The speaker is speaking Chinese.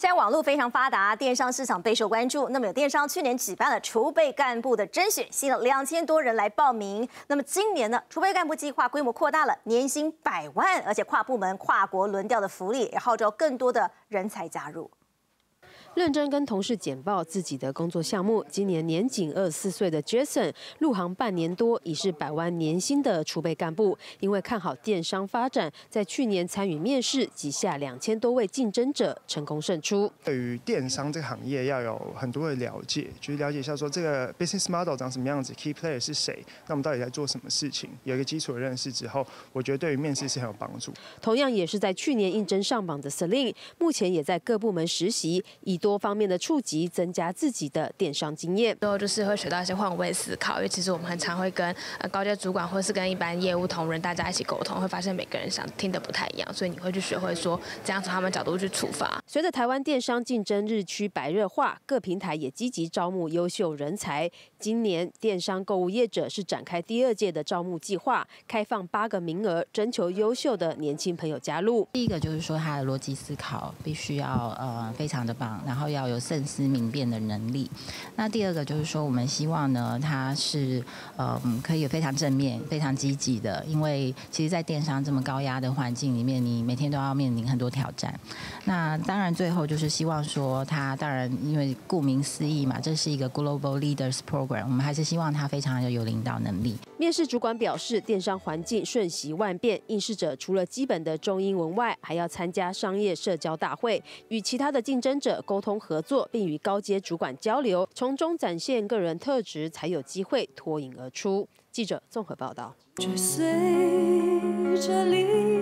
现在网络非常发达，电商市场备受关注。那么有电商去年举办了储备干部的甄选，吸引了2000多人来报名。那么今年呢，储备干部计划规模扩大了，年薪100万，而且跨部门、跨国轮调的福利，也号召更多的人才加入。 认真跟同事简报自己的工作项目。今年年仅24岁的 Jason 入行半年多，已是100万年薪的储备干部。因为看好电商发展，在去年参与面试，挤下2000多位竞争者，成功胜出。 对于电商这个行业要有很多的了解，就是了解一下说这个 business model 长什么样子 ，key player 是谁，那我们到底在做什么事情，有一个基础的认识之后，我觉得对于面试是很有帮助。 同样也是在去年应征上榜的 Celine， 目前也在各部门实习，以多方面的触及，增加自己的电商经验。 最后就是会学到一些换位思考，因为其实我们很常会跟高阶主管或是跟一般业务同仁大家一起沟通，会发现每个人想听的不太一样，所以你会去学会说怎样从他们角度去出发。 随着台湾电商竞争日趋白热化，各平台也积极招募优秀人才。今年电商购物业者是展开第2届的招募计划，开放8个名额，征求优秀的年轻朋友加入。 第一个就是说他的逻辑思考必须要非常的棒，然后要有慎思明辨的能力。那第二个就是说，我们希望呢，他是可以非常正面、非常积极的，因为其实，在电商这么高压的环境里面，你每天都要面临很多挑战。那当然，最后就是希望说，他当然因为顾名思义嘛，这是一个 Global Leaders Program， 我们还是希望他非常有领导能力。 面试主管表示，电商环境瞬息万变，应试者除了基本的中英文外，还要参加商业社交大会，与其他的竞争者沟通合作，并与高阶主管交流，从中展现个人特质，才有机会脱颖而出。记者综合报道。 追随着你